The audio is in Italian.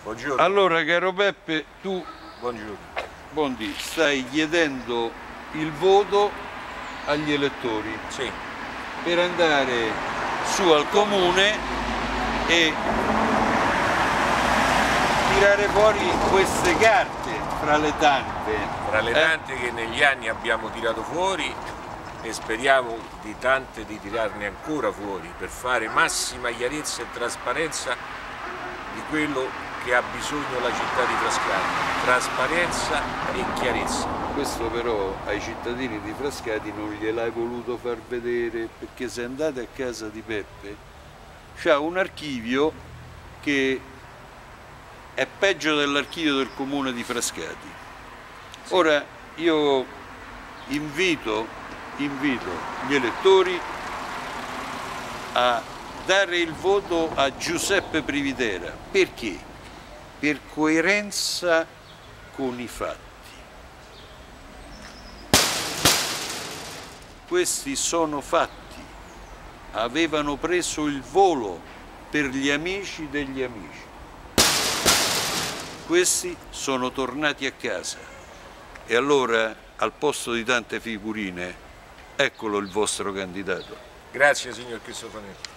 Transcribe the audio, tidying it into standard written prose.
Buongiorno. Allora, caro Peppe, tu Buongiorno. Bondi, stai chiedendo il voto agli elettori Sì. per andare su al comune e tirare fuori queste carte fra le tante. Tra le tante che negli anni abbiamo tirato fuori e speriamo di tante di tirarne ancora fuori per fare massima chiarezza e trasparenza di quello che ha bisogno la città di Frascati. Trasparenza e chiarezza. Questo però ai cittadini di Frascati non gliel'hai voluto far vedere, perché se andate a casa di Peppe c'ha un archivio che è peggio dell'archivio del comune di Frascati. Sì. Ora io invito gli elettori a dare il voto a Giuseppe Privitera. Perché? Per coerenza con i fatti. Questi sono fatti. Avevano preso il volo per gli amici degli amici. Questi sono tornati a casa. E allora, al posto di tante figurine, eccolo il vostro candidato. Grazie signor Cristoforetti.